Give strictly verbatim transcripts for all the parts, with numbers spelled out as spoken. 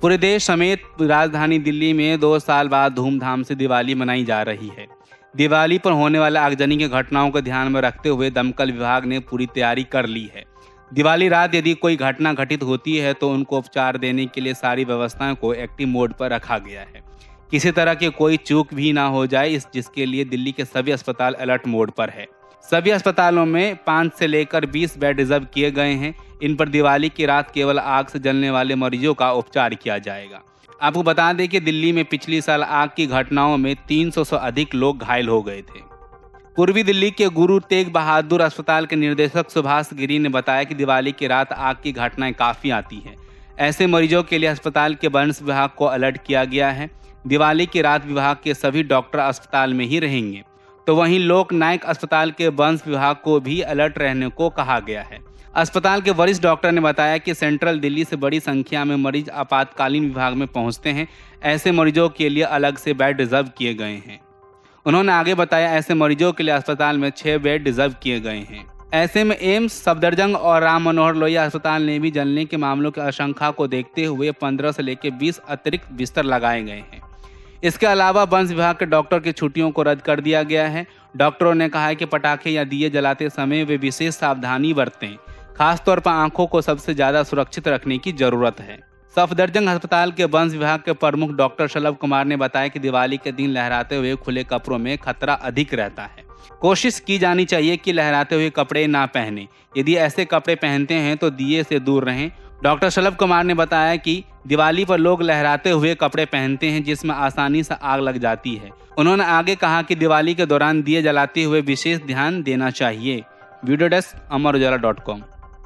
पूरे देश समेत राजधानी दिल्ली में दो साल बाद धूमधाम से दिवाली मनाई जा रही है। दिवाली पर होने वाले आगजनी की घटनाओं को ध्यान में रखते हुए दमकल विभाग ने पूरी तैयारी कर ली है। दिवाली रात यदि कोई घटना घटित होती है तो उनको उपचार देने के लिए सारी व्यवस्थाओं को एक्टिव मोड पर रखा गया है। किसी तरह की कोई चूक भी ना हो जाए, इस जिसके लिए दिल्ली के सभी अस्पताल अलर्ट मोड पर है। सभी अस्पतालों में पाँच से लेकर बीस बेड रिजर्व किए गए हैं। इन पर दिवाली की रात केवल आग से जलने वाले मरीजों का उपचार किया जाएगा। आपको बता दें कि दिल्ली में पिछली साल आग की घटनाओं में तीन सौ से अधिक लोग घायल हो गए थे। पूर्वी दिल्ली के गुरु तेग बहादुर अस्पताल के निदेशक सुभाष गिरी ने बताया कि दिवाली की रात आग की घटनाएं काफ़ी आती हैं। ऐसे मरीजों के लिए अस्पताल के वंश विभाग को अलर्ट किया गया है। दिवाली की रात विभाग के सभी डॉक्टर अस्पताल में ही रहेंगे। तो वहीं लोक नायक अस्पताल के वंश विभाग को भी अलर्ट रहने को कहा गया है। अस्पताल के वरिष्ठ डॉक्टर ने बताया कि सेंट्रल दिल्ली से बड़ी संख्या में मरीज आपातकालीन विभाग में पहुंचते हैं। ऐसे मरीजों के लिए अलग से बेड रिजर्व किए गए हैं। उन्होंने आगे बताया, ऐसे मरीजों के लिए अस्पताल में छह बेड रिजर्व किए गए हैं। ऐसे में एम्स, सफदरजंग और राम मनोहर लोहिया अस्पताल ने भी जलने के मामलों की आशंका को देखते हुए पंद्रह से लेकर बीस अतिरिक्त बिस्तर लगाए गए हैं। इसके अलावा वंश विभाग के डॉक्टर की छुट्टियों को रद्द कर दिया गया है। डॉक्टरों ने कहा है कि पटाखे या दिए जलाते समय वे विशेष सावधानी बरतें। खासतौर पर आंखों को सबसे ज्यादा सुरक्षित रखने की जरूरत है। सफदरजंग अस्पताल के वंश विभाग के प्रमुख डॉक्टर शलभ कुमार ने बताया कि दिवाली के दिन लहराते हुए खुले कपड़ों में खतरा अधिक रहता है। कोशिश की जानी चाहिए कि लहराते हुए कपड़े ना पहने। यदि ऐसे कपड़े पहनते हैं तो दिए से दूर रहें। डॉक्टर शलभ कुमार ने बताया कि दिवाली पर लोग लहराते हुए कपड़े पहनते हैं जिसमें आसानी से आग लग जाती है। उन्होंने आगे कहा कि दिवाली के दौरान दिए जलाते हुए विशेष ध्यान देना चाहिए। Video desk Amar Ujala dot com.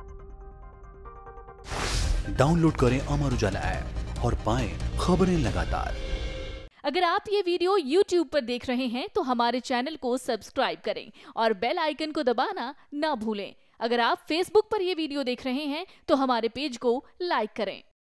Download करें अमर उजाला ऐप और पाएं खबरें लगातार। अगर आप ये वीडियो यूट्यूब पर देख रहे हैं तो हमारे चैनल को सब्सक्राइब करें और बेल आइकन को दबाना ना भूलें। अगर आप फेसबुक पर ये वीडियो देख रहे हैं तो हमारे पेज को लाइक करें।